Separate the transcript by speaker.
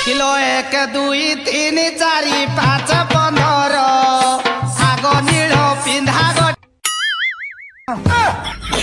Speaker 1: kilo 1 2 3 4 5 15 आग नील पिंधा